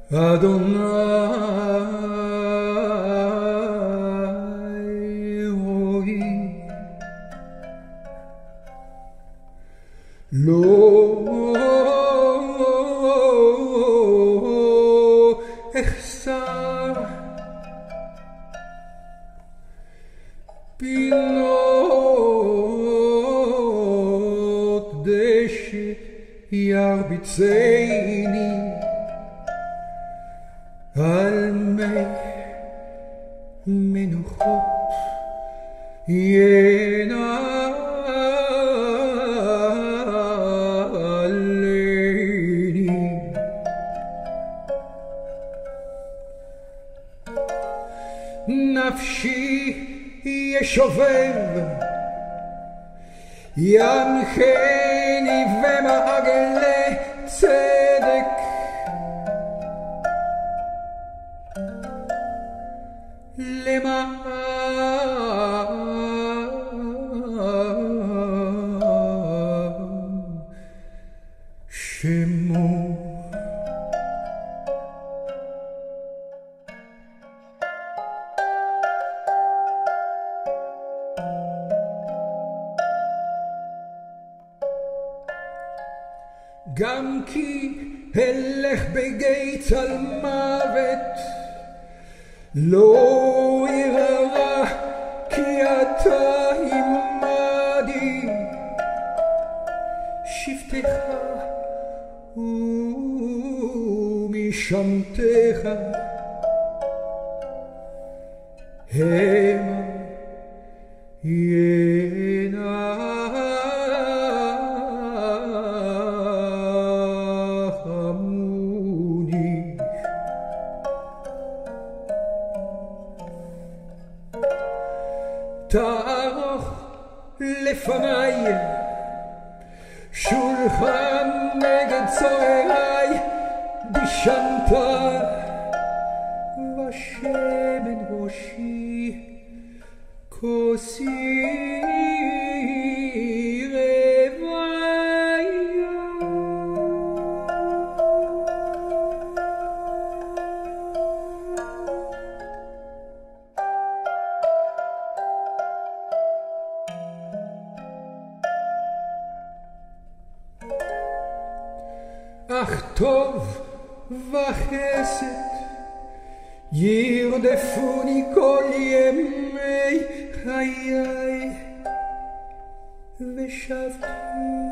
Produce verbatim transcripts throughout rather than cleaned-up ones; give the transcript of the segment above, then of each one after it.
Adonai roi lo echsar pinot desh yarbitzeini על מי מנוחות ינעלני נפשי ישובב ינחני ומעגלי צדק למען שמו. גם כי אלך בגיא צל מוות לא ירא כי אתה עמדי שבטך ומשענתך המה ינחמוני. תערוך לפניי שולחן נגד צורריי דשנת ושמן ראשי כוסי אך טוב וחסד ירדפוני כל ימי חיי ושבתי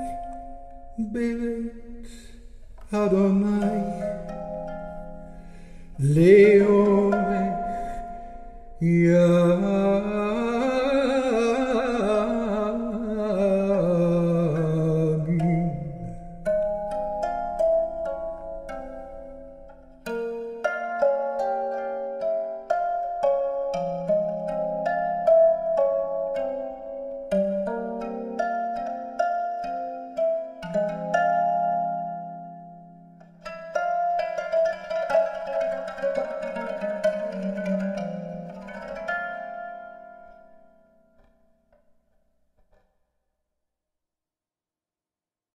בבית אדוני לאורך ימי.